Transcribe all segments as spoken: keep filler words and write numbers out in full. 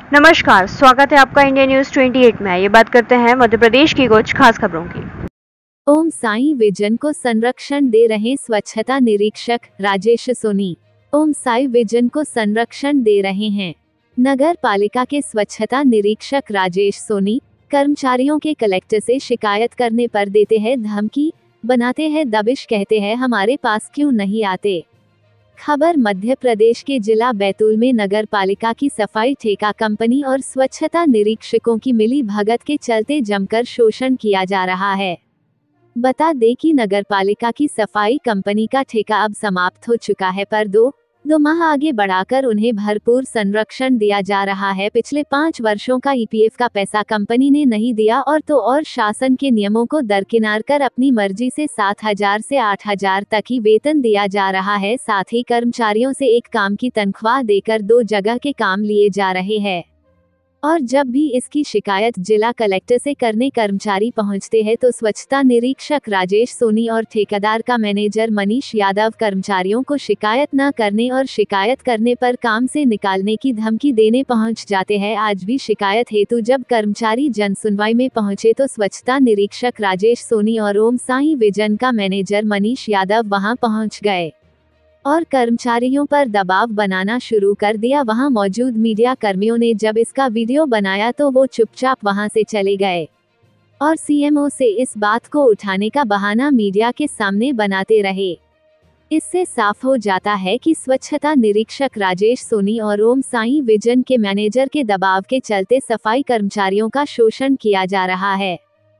नमस्कार, स्वागत है आपका इंडिया न्यूज अट्ठाईस में। ये बात करते हैं मध्य प्रदेश की कुछ खास खबरों की। ओम साई विजन को संरक्षण दे रहे स्वच्छता निरीक्षक राजेश सोनी। ओम साई विजन को संरक्षण दे रहे हैं नगर पालिका के स्वच्छता निरीक्षक राजेश सोनी। कर्मचारियों के कलेक्टर से शिकायत करने पर देते हैं धमकी, बनाते हैं दबिश, कहते हैं हमारे पास क्यों नहीं आते। खबर मध्य प्रदेश के जिला बैतूल में नगर पालिका की सफाई ठेका कंपनी और स्वच्छता निरीक्षकों की मिली भगत के चलते जमकर शोषण किया जा रहा है। बता दें कि नगर पालिका की सफाई कंपनी का ठेका अब समाप्त हो चुका है, पर दो दो माह आगे बढ़ाकर उन्हें भरपूर संरक्षण दिया जा रहा है। पिछले पाँच वर्षों का ईपीएफ का पैसा कंपनी ने नहीं दिया और तो और शासन के नियमों को दरकिनार कर अपनी मर्जी से सात हजार से आठ हजार तक ही वेतन दिया जा रहा है। साथ ही कर्मचारियों से एक काम की तनख्वाह देकर दो जगह के काम लिए जा रहे हैं। और जब भी इसकी शिकायत जिला कलेक्टर से करने कर्मचारी पहुंचते हैं तो स्वच्छता निरीक्षक राजेश सोनी और ठेकेदार का मैनेजर मनीष यादव कर्मचारियों को शिकायत न करने और शिकायत करने पर काम से निकालने की धमकी देने पहुंच जाते हैं। आज भी शिकायत हेतु जब कर्मचारी जनसुनवाई में पहुंचे तो स्वच्छता निरीक्षक राजेश सोनी और ओम साई विजन का मैनेजर मनीष यादव वहां पहुंच गए और कर्मचारियों पर दबाव बनाना शुरू कर दिया। वहां मौजूद मीडिया कर्मियों ने जब इसका वीडियो बनाया तो वो चुपचाप वहां से चले गए और सीएमओ से इस बात को उठाने का बहाना मीडिया के सामने बनाते रहे। इससे साफ हो जाता है कि स्वच्छता निरीक्षक राजेश सोनी और ओम साई विजन के मैनेजर के दबाव के चलते सफाई कर्मचारियों का शोषण किया जा रहा है।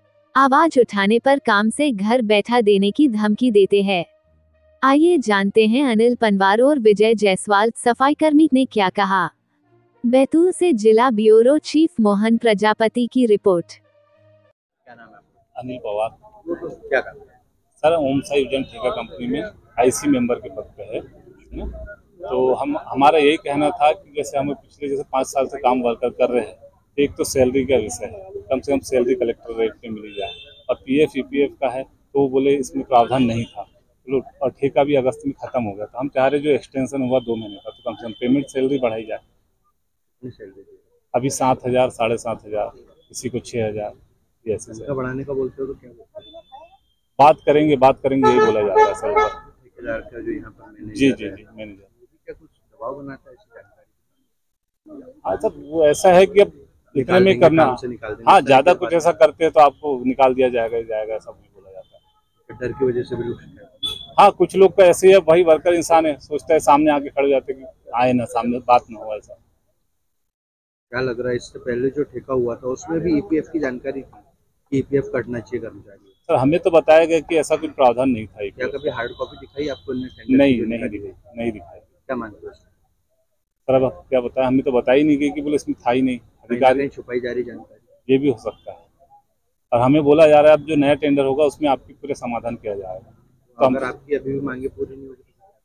आवाज उठाने पर काम से घर बैठा देने की धमकी देते हैं। आइए जानते हैं अनिल पनवार और विजय जायसवाल सफाईकर्मी ने क्या कहा। बैतूल से जिला ब्यूरो चीफ मोहन प्रजापति की रिपोर्ट। क्या नाम है? अनिल पवार। क्या काम है सर? ओम साई विजन ठेका कंपनी में आईसी मेंबर के पद पे है ना? तो हम हमारा यही कहना था कि जैसे हम पिछले जैसे पाँच साल से काम वर्कर कर रहे हैं, एक तो सैलरी का विषय है, कम से कम सैलरी कलेक्टर रेट पे मिली जाए, और पीएफ ईपीएफ का है तो बोले इसमें प्रावधान नहीं था, और ठेका भी अगस्त में खत्म हो गया। तो हम चाह रहे जो एक्सटेंशन हुआ दो महीने का, तो कम से कम पेमेंट सैलरी बढ़ाई जाए। अभी सात हजार साढ़े सात हजार किसी को छः हजार ऐसे बढ़ाने का बोलते हो तो क्या बोलते हो? बात करेंगे बात करेंगे यही बोला जाता है सर। ठेकेदार का जो यहाँ पर मैनेजर जी जी जी मैनेजर क्या कुछ दबाव बनाता है ऐसी जानकारी? हाँ सर, वो ऐसा है कि अब इतने में करना, हाँ ज्यादा कुछ ऐसा करते हैं तो आपको निकाल दिया जाएगा जाएगा ऐसा भी बोला जाता है। डर की वजह से भी लोग हाँ, कुछ लोग का ऐसे है, भाई वर्कर इंसान है, सोचता है सामने आके खड़े जाते कि आए ना सामने बात ना हो। ऐसा क्या लग रहा है? इससे पहले जो ठेका हुआ था उसमें भी ईपीएफ की जानकारी थी कि ईपीएफ कटना चाहिए कर्मचारी? सर हमें तो बताया गया कि ऐसा कुछ प्रावधान नहीं था। क्या कभी हार्ड कॉपी दिखाई आपको? नहीं नहीं दिखाई नहीं दिखाई। क्या मानते हो सर? अब क्या बताया, हमें तो बताया ही नहीं गई कि बोले इसमें था ही नहीं। अधिकारी छुपाई जा रही जानकारी, ये भी हो सकता है। और हमें बोला जा रहा है अब जो नया टेंडर होगा उसमें आपकी पूरे समाधान किया जाएगा। तो अगर आपकी अभी भी मांगे पूरी नहीं होगी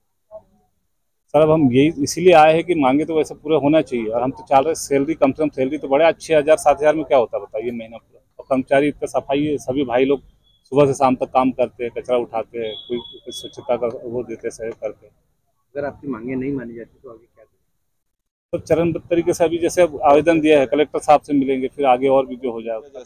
सर, अब हम यही इसीलिए आए हैं कि मांगे तो वैसे पूरा होना चाहिए, और हम तो चाह रहे सैलरी कम से कम सैलरी तो बढ़े। छः हजार सात हजार में क्या होता है बताइए महीना पूरा? और कर्मचारी इतना सफाई है, सभी भाई लोग सुबह से शाम तक काम करते हैं, कचरा उठाते हैं, कोई, कोई स्वच्छता का वो देते हैं, सहयोग करते हैं। अगर आपकी मांगे नहीं मानी जाती तो आगे क्या करें? तो चरणबद्ध तरीके से अभी जैसे आवेदन दिया है कलेक्टर साहब से मिलेंगे, फिर आगे और भी जो हो जाए।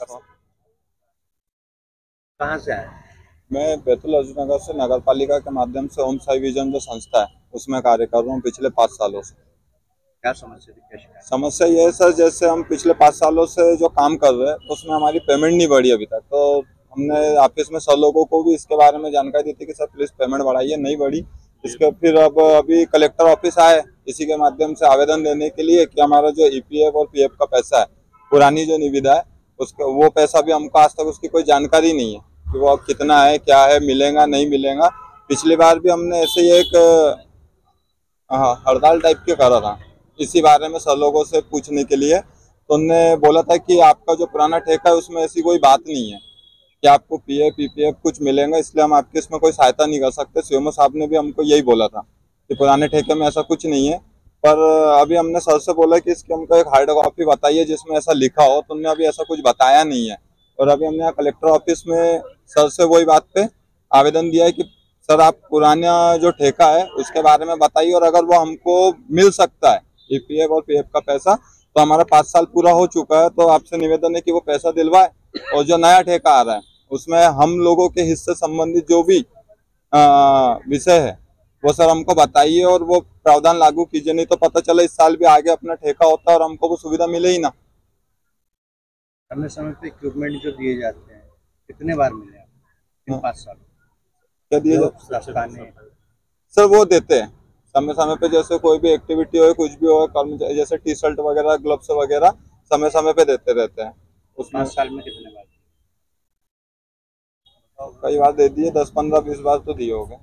कहाँ से आए? मैं बैतूल अर्जुन नगर से नगर पालिका के माध्यम से ओम साई विजन जो संस्था है उसमें कार्य कर रहा हूँ पिछले पाँच सालों से। क्या समस्या थी? क्या शिकायत? समस्या ये है सर, जैसे हम पिछले पाँच सालों से जो काम कर रहे हैं उसमें हमारी पेमेंट नहीं बढ़ी अभी तक। तो हमने ऑफिस में सर लोगों को भी इसके बारे में जानकारी दी थी कि सर प्लीज पेमेंट बढ़ाइए, नहीं बढ़ी। इसके फिर अब अभी कलेक्टर ऑफिस आए इसी के माध्यम से आवेदन देने के लिए कि हमारा जो ईपीएफ और पीएफ का पैसा है, पुरानी जो निविदा है उसका, वो पैसा भी हमको आज तक उसकी कोई जानकारी नहीं है कि वो कितना है, क्या है, मिलेगा नहीं मिलेगा। पिछली बार भी हमने ऐसे ही एक हाँ हड़ताल टाइप के करा था इसी बारे में सर लोगों से पूछने के लिए। तो उन्होंने बोला था कि आपका जो पुराना ठेका है उसमें ऐसी कोई बात नहीं है कि आपको पीएफ पीपीएफ कुछ मिलेगा, इसलिए हम आपकी इसमें कोई सहायता नहीं कर सकते। सीएमओ साहब ने भी हमको यही बोला था कि पुराने ठेके में ऐसा कुछ नहीं है। पर अभी हमने सर से बोला कि इसकी हमको एक हार्ड कॉपी बताइए जिसमें ऐसा लिखा हो, तो उन्होंने अभी ऐसा कुछ बताया नहीं है। और अभी हमने यहाँ कलेक्टर ऑफिस में सर से वही बात पे आवेदन दिया है कि सर आप पुराना जो ठेका है उसके बारे में बताइए, और अगर वो हमको मिल सकता है ईपीएफ और पीएफ का पैसा तो हमारा पाँच साल पूरा हो चुका है, तो आपसे निवेदन है कि वो पैसा दिलवाए और जो नया ठेका आ रहा है उसमें हम लोगों के हिस्से संबंधित जो भी विषय है वो सर हमको बताइए और वो प्रावधान लागू कीजिए, नहीं तो पता चला इस साल भी आगे अपना ठेका होता है और हमको वो सुविधा मिले ही ना। समय समय पे इक्विपमेंट जो दिए जाते हैं कितने बार मिले आपको इन पाँच साल क्या दिए जाते? सर वो देते हैं समय समय पे, जैसे कोई भी एक्टिविटी हो कुछ भी हो, कर्मचारी जैसे टी शर्ट वगैरह ग्लव्स वगैरह समय समय पे देते रहते हैं। उस पाँच साल में कितने बार? कई बार दे दिए, दस पंद्रह बीस बार तो दिए होंगे।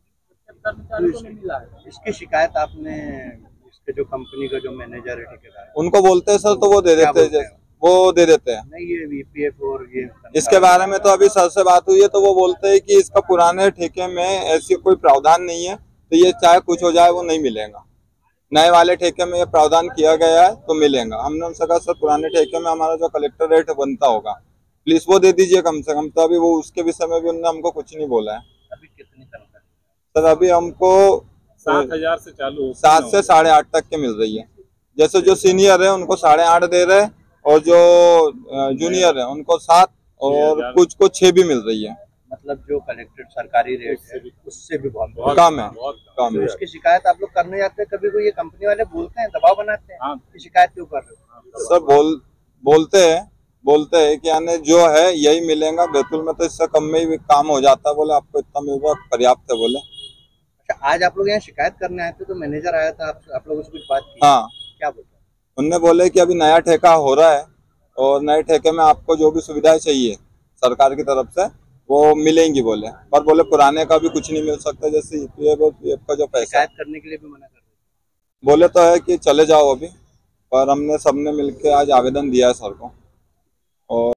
तो इसकी शिकायत आपने इसके जो कंपनी का जो मैनेजर है ठेकेदार उनको बोलते हैं सर, तो वो दे देते हैं, वो दे देते हैं। नहीं ये वीपीएफ और ये इसके बारे में तो अभी सर से बात हुई है, तो वो बोलते हैं कि इसका पुराने ठेके में ऐसी कोई प्रावधान नहीं है, तो ये चाहे कुछ हो जाए वो नहीं मिलेगा। नए वाले ठेके में ये प्रावधान किया गया है तो मिलेगा। हमने उनसे कहा सर पुराने ठेके में हमारा जो कलेक्टर रेट बनता होगा प्लीज वो दे दीजिए कम से कम, तो अभी वो उसके विषय में भी उन्होंने हमको कुछ नहीं बोला है। अभी कितनी तनख्वाह? सर अभी हमको सात हजार से चालू सात से साढ़े आठ तक के मिल रही है। जैसे जो सीनियर है उनको साढ़े आठ दे रहे हैं और जो जूनियर है उनको सात और कुछ को छह भी मिल रही है। मतलब जो कलेक्टेड सरकारी रेट है उससे भी बहुत, बहुत कम है, कम है। इसकी शिकायत आप लोग करने जाते हैं कभी कोई ये कंपनी वाले बोलते हैं दबाव बनाते हैं? हाँ। शिकायत क्यों कर रहे हो? सर बोल बोलते हैं बोलते हैं कि यानी जो है यही मिलेगा, बैतूल में तो इससे कम में ही काम हो जाता है, बोले आपको इतना मिल रहा पर्याप्त है बोले। अच्छा आज आप लोग यहाँ शिकायत करने आए थे तो मैनेजर आया था, आप, आप लोग उससे कुछ बात की? हाँ, क्या बोलते? उनने बोले कि अभी नया ठेका हो रहा है और नए ठेके में आपको जो भी सुविधाएं चाहिए सरकार की तरफ से वो मिलेंगी बोले, पर बोले पुराने का भी कुछ नहीं मिल सकता, जैसे ईपीएफ और पीएफ का जो पैसा। शिकायत करने के लिए भी मना कर रहे बोले तो है कि चले जाओ अभी, पर हमने सबने मिलके आज आवेदन दिया है सर को। और